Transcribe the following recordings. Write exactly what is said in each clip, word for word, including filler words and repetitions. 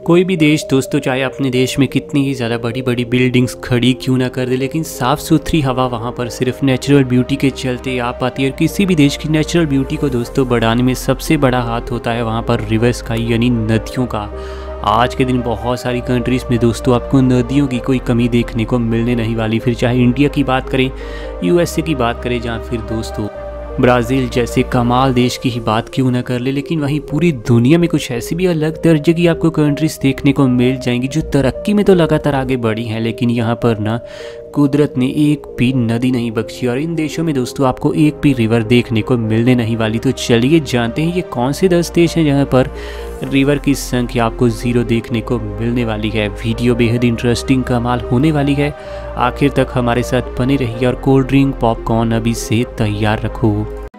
कोई भी देश दोस्तों चाहे अपने देश में कितनी ही ज़्यादा बड़ी बड़ी बिल्डिंग्स खड़ी क्यों ना कर दे, लेकिन साफ़ सुथरी हवा वहाँ पर सिर्फ नेचुरल ब्यूटी के चलते आ पाती है। और किसी भी देश की नेचुरल ब्यूटी को दोस्तों बढ़ाने में सबसे बड़ा हाथ होता है वहाँ पर रिवर्स का, यानी नदियों का। आज के दिन बहुत सारी कंट्रीज़ में दोस्तों आपको नदियों की कोई कमी देखने को मिलने नहीं वाली। फिर चाहे इंडिया की बात करें, यूएसए की बात करें, जहाँ फिर दोस्तों ब्राज़ील जैसे कमाल देश की ही बात क्यों ना कर ले, लेकिन वहीं पूरी दुनिया में कुछ ऐसी भी अलग दर्जे की आपको कंट्रीज़ देखने को मिल जाएंगी जो तरक्की में तो लगातार आगे बढ़ी हैं, लेकिन यहाँ पर ना कुदरत ने एक भी नदी नहीं बख्शी। और इन देशों में दोस्तों आपको एक भी रिवर देखने को मिलने नहीं वाली। तो चलिए जानते हैं ये कौन से दस देश हैं जहाँ पर रिवर की संख्या आपको ज़ीरो देखने को मिलने वाली है। वीडियो बेहद इंटरेस्टिंग कमाल होने वाली है, आखिर तक हमारे साथ बने रहिए और कोल्ड ड्रिंक पॉपकॉर्न अभी से तैयार रखो।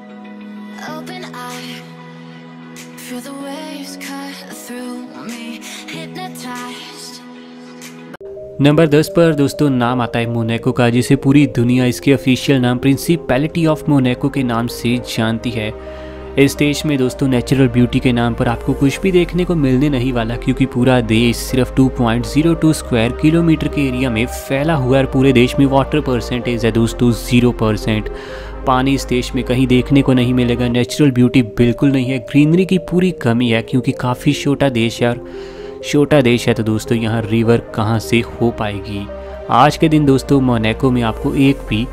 नंबर दस पर दोस्तों नाम आता है मोनाको का, जिसे पूरी दुनिया इसके ऑफिशियल नाम प्रिंसिपैलिटी ऑफ मोनाको के नाम से जानती है। इस देश में दोस्तों नेचुरल ब्यूटी के नाम पर आपको कुछ भी देखने को मिलने नहीं वाला, क्योंकि पूरा देश सिर्फ दो पॉइंट ज़ीरो दो स्क्वायर किलोमीटर के एरिया में फैला हुआ है और पूरे देश में वाटर परसेंटेज है दोस्तों ज़ीरो परसेंट। पानी इस देश में कहीं देखने को नहीं मिलेगा, नेचुरल ब्यूटी बिल्कुल नहीं है, ग्रीनरी की पूरी कमी है क्योंकि काफ़ी छोटा देश है। और छोटा देश है तो दोस्तों यहाँ रिवर कहाँ से हो पाएगी। आज के दिन दोस्तों मोनाको में आपको एक भी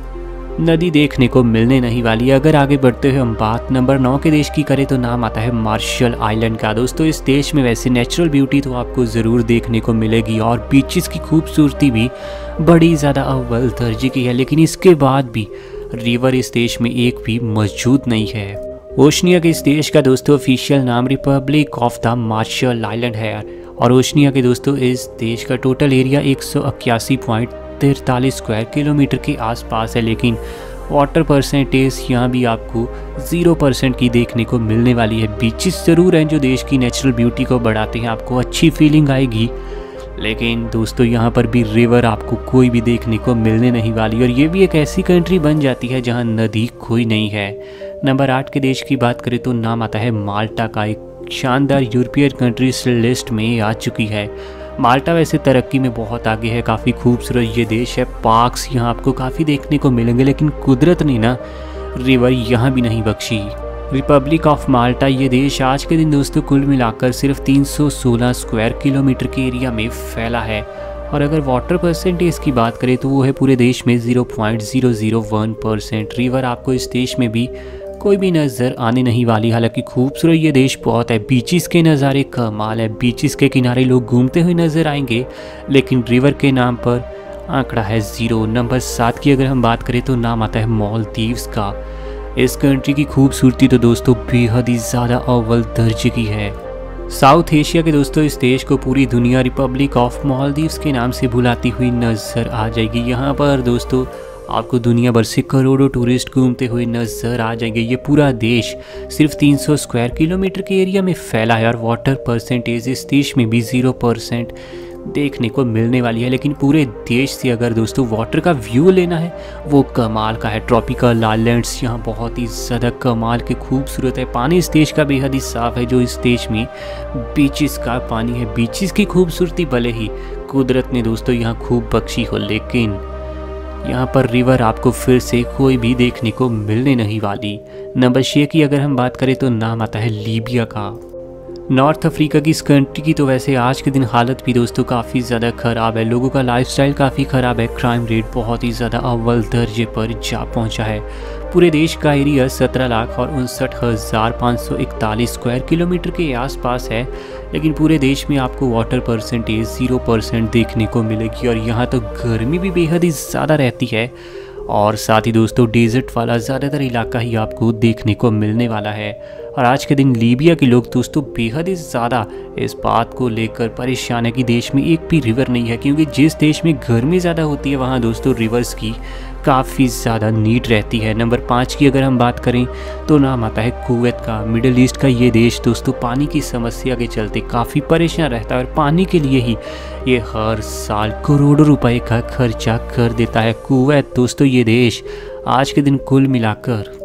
नदी देखने को मिलने नहीं वाली। अगर आगे बढ़ते हुए हम बात नंबर नौ के देश की करें तो नाम आता है मार्शल आइलैंड का। दोस्तों इस देश में वैसे नेचुरल ब्यूटी तो आपको ज़रूर देखने को मिलेगी और बीचेस की खूबसूरती भी बड़ी ज़्यादा अव्वल दर्जे की है, लेकिन इसके बाद भी रिवर इस देश में एक भी मौजूद नहीं है। ओशनिया के इस देश का दोस्तों ऑफिशियल नाम Republic of the Marshall Island है और ओशनिया के दोस्तों इस देश का टोटल एरिया एक सौ इक्यासी पॉइंट तिरतालीस स्क्वायर किलोमीटर के आसपास है, लेकिन वाटर परसेंटेज यहाँ भी आपको ज़ीरो परसेंट की देखने को मिलने वाली है। बीचेस ज़रूर हैं जो देश की नेचुरल ब्यूटी को बढ़ाते हैं, आपको अच्छी फीलिंग आएगी, लेकिन दोस्तों यहाँ पर भी रिवर आपको कोई भी देखने को मिलने नहीं वाली। और ये भी एक ऐसी कंट्री बन जाती है जहाँ नदी कोई नहीं है। नंबर आठ के देश की बात करें तो नाम आता है माल्टा का। एक शानदार यूरोपियन कंट्रीज लिस्ट में आ चुकी है। माल्टा वैसे तरक्की में बहुत आगे है, काफ़ी खूबसूरत ये देश है, पार्क्स यहाँ आपको काफ़ी देखने को मिलेंगे, लेकिन कुदरत ने ना रिवर यहाँ भी नहीं बख्शी। रिपब्लिक ऑफ माल्टा ये देश आज के दिन दोस्तों कुल मिलाकर सिर्फ तीन सौ सोलह स्क्वायर किलोमीटर के एरिया में फैला है और अगर वाटर परसेंटेज की बात करें तो वो है पूरे देश में zero point zero zero one percent. River आपको इस देश में भी कोई भी नज़र आने नहीं वाली। हालांकि खूबसूरत ये देश बहुत है, बीचेस के नज़ारे कमाल है, बीचेस के किनारे लोग घूमते हुए नज़र आएंगे, लेकिन रिवर के नाम पर आंकड़ा है ज़ीरो। नंबर सात की अगर हम बात करें तो नाम आता है मालदीव्स का। इस कंट्री की खूबसूरती तो दोस्तों बेहद ही ज़्यादा अव्वल दर्जे की है। साउथ एशिया के दोस्तों इस देश को पूरी दुनिया रिपब्लिक ऑफ मालदीव्स के नाम से बुलाती हुई नज़र आ जाएगी। यहाँ पर दोस्तों आपको दुनिया भर से करोड़ों टूरिस्ट घूमते हुए नज़र आ जाएंगे। ये पूरा देश सिर्फ तीन सौ स्क्वायर किलोमीटर के एरिया में फैला है और वाटर परसेंटेज इस देश में भी ज़ीरो परसेंट देखने को मिलने वाली है, लेकिन पूरे देश से अगर दोस्तों वाटर का व्यू लेना है वो कमाल का है। ट्रॉपिकल आइलैंड्स यहाँ बहुत ही ज़्यादा कमाल के खूबसूरत है। पानी इस देश का बेहद ही साफ़ है, जो इस देश में बीचेस का पानी है। बीचेस की खूबसूरती भले ही कुदरत ने दोस्तों यहाँ खूब बख्शी हो, लेकिन यहाँ पर रिवर आपको फिर से कोई भी देखने को मिलने नहीं वाली। नंबर छः की अगर हम बात करें तो नाम आता है लीबिया का। नॉर्थ अफ्रीका की इस कंट्री की तो वैसे आज के दिन हालत भी दोस्तों काफ़ी ज़्यादा ख़राब है, लोगों का लाइफस्टाइल काफ़ी ख़राब है, क्राइम रेट बहुत ही ज़्यादा अव्वल दर्जे पर जा पहुंचा है। पूरे देश का एरिया सत्रह लाख और उनसठ हज़ार पाँच सौ इकतालीस स्क्वायर किलोमीटर के आसपास है, लेकिन पूरे देश में आपको वाटर परसेंटेज ज़ीरो परसेंट देखने को मिलेगी और यहाँ तो गर्मी भी बेहद ही ज़्यादा रहती है और साथ ही दोस्तों डेजर्ट वाला ज़्यादातर इलाका ही आपको देखने को मिलने वाला है। और आज के दिन लीबिया के लोग दोस्तों बेहद ही ज़्यादा इस बात को लेकर परेशान है कि देश में एक भी रिवर नहीं है, क्योंकि जिस देश में गर्मी ज़्यादा होती है वहाँ दोस्तों रिवर्स की काफ़ी ज़्यादा नीड रहती है। नंबर पाँच की अगर हम बात करें तो नाम आता है कुवैत का। मिडिल ईस्ट का ये देश दोस्तों पानी की समस्या के चलते काफ़ी परेशान रहता है और पानी के लिए ही ये हर साल करोड़ों रुपए का खर्चा कर देता है। कुवैत दोस्तों ये देश आज के दिन कुल मिलाकर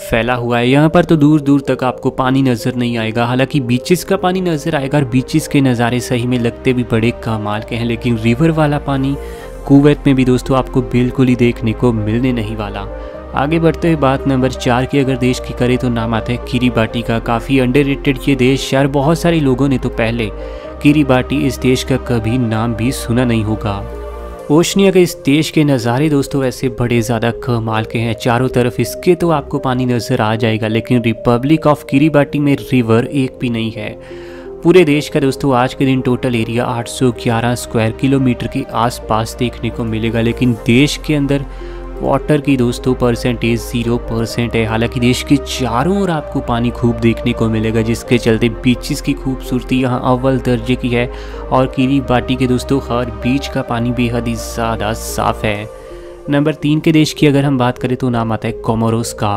फैला हुआ है। यहाँ पर तो दूर दूर तक आपको पानी नज़र नहीं आएगा, हालांकि बीचेस का पानी नज़र आएगा और बीचेस के नज़ारे सही में लगते भी बड़े कमाल के हैं, लेकिन रिवर वाला पानी कुवैत में भी दोस्तों आपको बिल्कुल ही देखने को मिलने नहीं वाला। आगे बढ़ते हुए बात नंबर चार की अगर देश की करें तो नाम आता है किरीबाटी का। काफ़ी अंडररेटेड ये देश यार, बहुत सारे लोगों ने तो पहले किरीबाटी इस देश का कभी नाम भी सुना नहीं होगा। ओशनिया के इस देश के नज़ारे दोस्तों वैसे बड़े ज़्यादा कमाल के हैं, चारों तरफ इसके तो आपको पानी नज़र आ जाएगा, लेकिन रिपब्लिक ऑफ किरीबाटी में रिवर एक भी नहीं है। पूरे देश का दोस्तों आज के दिन टोटल एरिया आठ सौ ग्यारह स्क्वायर किलोमीटर के आसपास देखने को मिलेगा, लेकिन देश के अंदर वाटर की दोस्तों परसेंटेज ज़ीरो परसेंट है। हालांकि देश के चारों ओर आपको पानी खूब देखने को मिलेगा, जिसके चलते बीचेस की खूबसूरती यहाँ अव्वल दर्जे की है और किरीबाटी के दोस्तों हर बीच का पानी बेहद ही ज़्यादा साफ़ है। नंबर तीन के देश की अगर हम बात करें तो नाम आता है कोमोरोस का।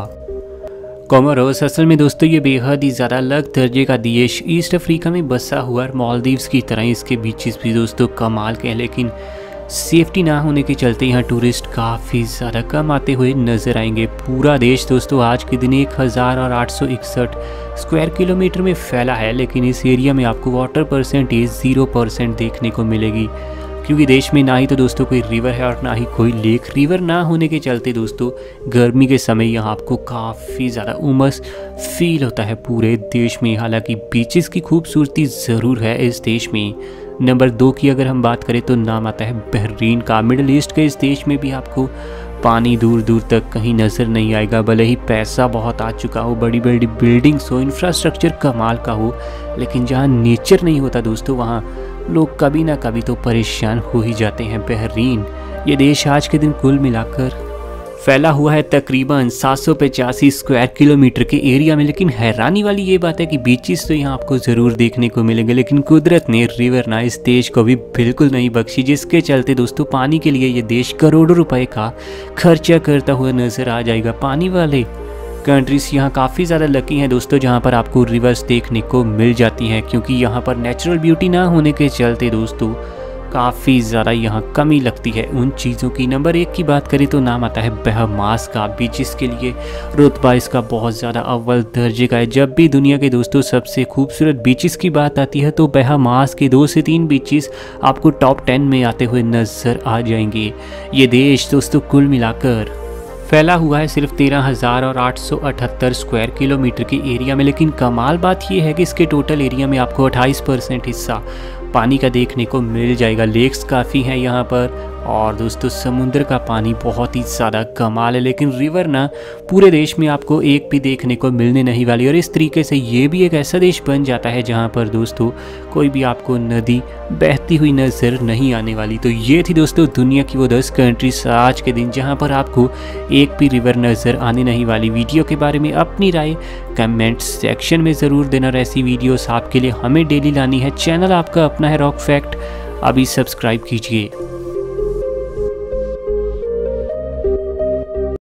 कोमोरोस असल में दोस्तों ये बेहद ही ज़्यादा अलग दर्जे का देश ईस्ट अफ्रीका में बसा हुआ है। मालदीव्स की तरह इसके बीचेस भी दोस्तों कमाल के हैं, लेकिन सेफ्टी ना होने के चलते यहाँ टूरिस्ट काफ़ी ज़्यादा कम आते हुए नज़र आएंगे। पूरा देश दोस्तों आज के दिन एक हज़ार और आठ सौ इकसठ स्क्वायर किलोमीटर में फैला है, लेकिन इस एरिया में आपको वाटर परसेंटेज ज़ीरो परसेंट देखने को मिलेगी, क्योंकि देश में ना ही तो दोस्तों कोई रिवर है और ना ही कोई लेक। रिवर ना होने के चलते दोस्तों गर्मी के समय यहाँ आपको काफ़ी ज़्यादा उमस फील होता है पूरे देश में। हालांकि बीचेस की खूबसूरती ज़रूर है इस देश में। नंबर दो की अगर हम बात करें तो नाम आता है बहरीन का। मिडल ईस्ट के इस देश में भी आपको पानी दूर दूर तक कहीं नज़र नहीं आएगा, भले ही पैसा बहुत आ चुका हो, बड़ी बड़ी बिल्डिंग्स हो, इंफ्रास्ट्रक्चर कमाल का हो, लेकिन जहाँ नेचर नहीं होता दोस्तों वहाँ लोग कभी ना कभी तो परेशान हो ही जाते हैं। बहरीन ये देश आज के दिन कुल मिलाकर फैला हुआ है तकरीबन सात सौ पचासी स्क्वायर किलोमीटर के एरिया में, लेकिन हैरानी वाली ये बात है कि बीचेस तो यहाँ आपको ज़रूर देखने को मिलेंगे, लेकिन कुदरत ने रिवर ना इस देश को भी बिल्कुल नहीं बख्शी, जिसके चलते दोस्तों पानी के लिए ये देश करोड़ों रुपए का खर्चा करता हुआ नज़र आ जाएगा। पानी वाले कंट्रीज यहाँ काफ़ी ज़्यादा लकी हैं दोस्तों, जहाँ पर आपको रिवर्स देखने को मिल जाती हैं, क्योंकि यहाँ पर नेचुरल ब्यूटी ना होने के चलते दोस्तों काफ़ी ज़्यादा यहाँ कमी लगती है उन चीज़ों की। नंबर एक की बात करें तो नाम आता है बहामास का। बीचेस के लिए रुतबा इसका बहुत ज़्यादा अव्वल दर्जे का है। जब भी दुनिया के दोस्तों सबसे खूबसूरत बीचेस की बात आती है तो बहामास के दो से तीन बीचेस आपको टॉप टेन में आते हुए नज़र आ जाएंगे। ये देश दोस्तों कुल मिलाकर फैला हुआ है सिर्फ तेरह हज़ार और आठ सौ अठहत्तर स्क्वायर किलोमीटर के एरिया में, लेकिन कमाल बात यह है कि इसके टोटल एरिया में आपको अट्ठाईस परसेंट हिस्सा पानी का देखने को मिल जाएगा। लेक्स काफ़ी हैं यहाँ पर और दोस्तों समुद्र का पानी बहुत ही ज़्यादा कमाल है, लेकिन रिवर ना पूरे देश में आपको एक भी देखने को मिलने नहीं वाली। और इस तरीके से ये भी एक ऐसा देश बन जाता है जहाँ पर दोस्तों कोई भी आपको नदी बहती हुई नज़र नहीं आने वाली। तो ये थी दोस्तों दुनिया की वो दस कंट्रीज आज के दिन जहाँ पर आपको एक भी रिवर नज़र आने नहीं वाली। वीडियो के बारे में अपनी राय कमेंट सेक्शन में ज़रूर देना और ऐसी वीडियोस आपके लिए हमें डेली लानी है। चैनल आपका अपना है रॉक फैक्ट, अभी सब्सक्राइब कीजिए।